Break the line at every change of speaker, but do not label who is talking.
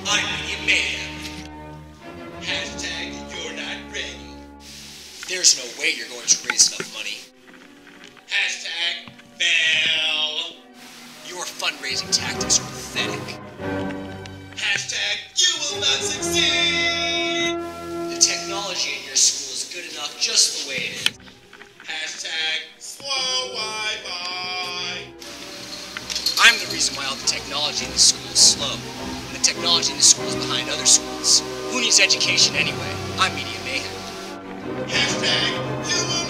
I'm Media Mayhem. Hashtag you're not ready. There's no way you're going to raise enough money. Hashtag fail. Your fundraising tactics are pathetic. Hashtag you will not succeed. The technology in your school is good enough just the way it is. Hashtag slow Wi-Fi. I'm the reason why all the technology in the school is slow. And the technology in the school is behind other schools. Who needs education anyway? I'm Media Mayhem. Hashtag you will